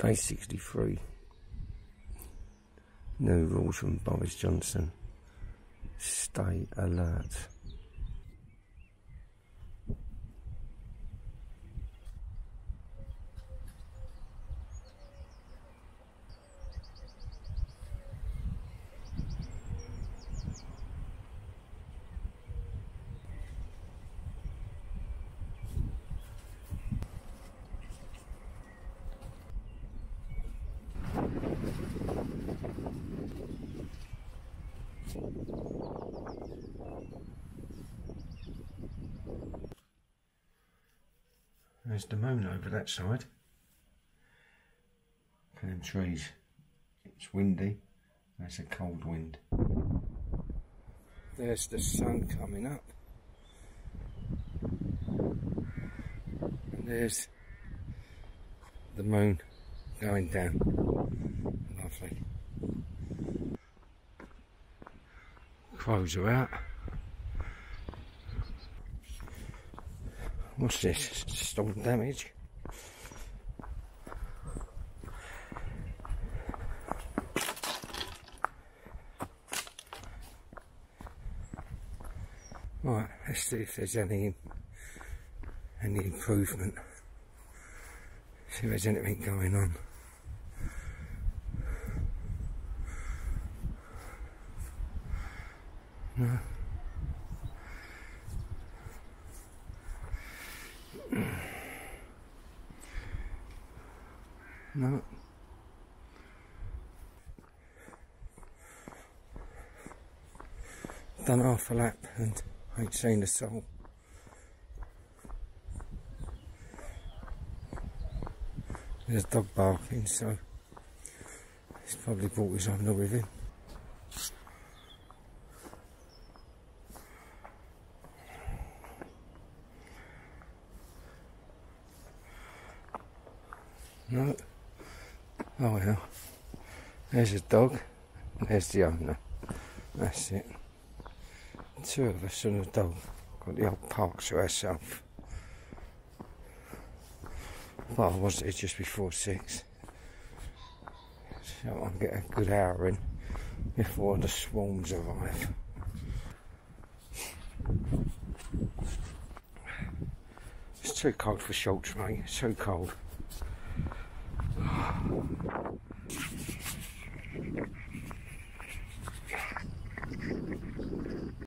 Day 63. New rules from Boris Johnson. Stay alert. There's the moon over that side. Look at them trees. It's windy. That's a cold wind. There's the sun coming up. And there's the moon going down. Lovely. Crows are out. What's this? Storm damage? Right, let's see if there's any improvement. See if there's anything going on. No. No. Done half a lap and ain't seen a soul. There's a dog barking, so he's probably brought his owner with him. No. Oh well. There's a dog. There's the owner. That's it. Two of us and a dog. Got the old park to ourselves. Well, I was there just before 6. So I'll get a good hour in before the swarms arrive. It's too cold for shorts, mate. It's too cold.